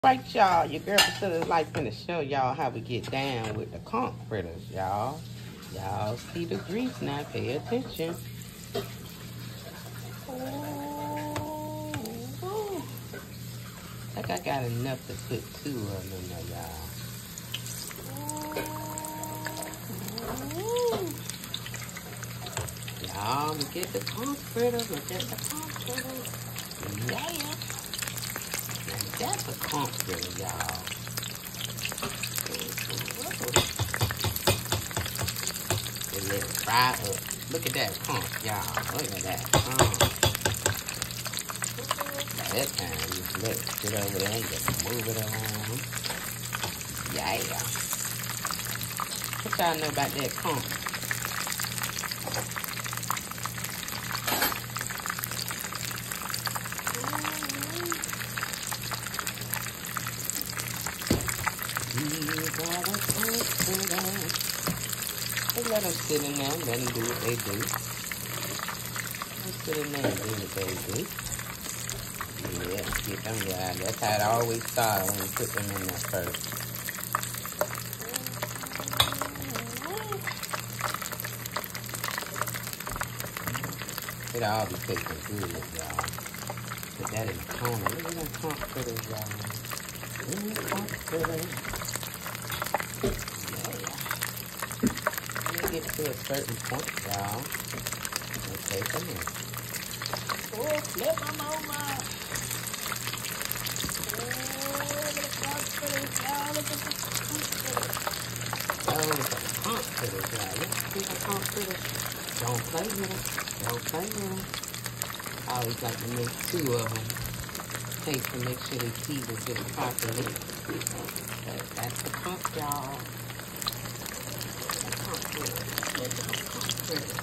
Right, y'all, your girl Priscilla's like finna show y'all how we get down with the conch fritters, y'all. Y'all see the grease now, pay attention. Ooh. Like I got enough to put 2 of them in there, y'all. Y'all, look at the conch fritters, look at the conch fritters. Yeah. Now that's a conch fritter, y'all. Let it fry up. Look at that conch, y'all. Look at that conch. By that time, you just let it sit over there and just move it along. Yeah. What y'all know about that conch? Just let them sit in there, let them do what they do. Just sit in there and do what they do. Yeah, get them guys. That's how it always starts when you put them in there first. It all be tasting good, y'all. Put that in the corner. Look at them conch fritters, y'all. Conch fritters. Get to a certain point, y'all. Let's take them in. Oh, flip them over. Oh, the conch fritters, y'all. Look at the conch fritters. Oh, the conch fritters, y'all. Let's see the conch fritters. Don't play with them. Don't play with them. I always like to make 2 of them. Taste to make sure they season it properly. That's the conch, y'all. Conch fritters.